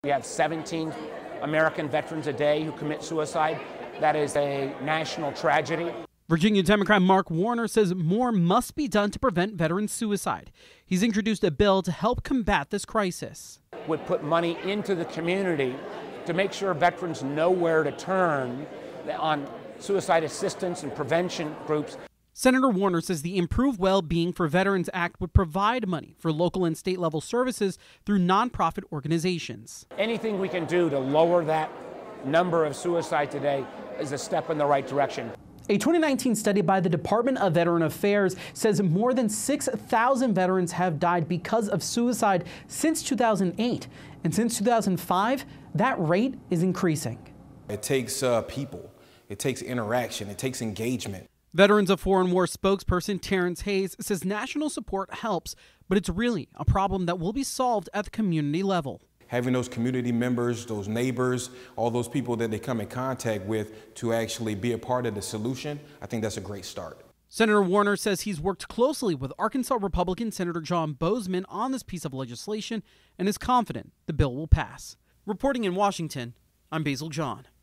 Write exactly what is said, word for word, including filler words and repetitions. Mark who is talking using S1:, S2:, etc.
S1: We have seventeen American veterans a day who commit suicide. That is a national tragedy.
S2: Virginia Democrat Mark Warner says more must be done to prevent veteran suicide. He's introduced a bill to help combat this crisis.
S1: Would put money into the community to make sure veterans know where to turn on suicide assistance and prevention groups.
S2: Senator Warner says the Improved Well-Being for Veterans Act would provide money for local and state level services through nonprofit organizations.
S1: Anything we can do to lower that number of suicide today is a step in the right direction.
S2: A twenty nineteen study by the Department of Veteran Affairs says more than six thousand veterans have died because of suicide since two thousand eight. And since two thousand five, that rate is increasing.
S3: It takes uh, people, it takes interaction, it takes engagement.
S2: Veterans of Foreign War spokesperson Terrence Hayes says national support helps, but it's really a problem that will be solved at the community level.
S3: Having those community members, those neighbors, all those people that they come in contact with to actually be a part of the solution, I think that's a great start.
S2: Senator Warner says he's worked closely with Arkansas Republican Senator John Bozeman on this piece of legislation and is confident the bill will pass. Reporting in Washington, I'm Basil John.